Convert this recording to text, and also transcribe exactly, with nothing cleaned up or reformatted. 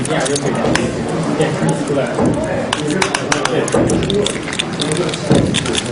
这样就可以变成出来了。对。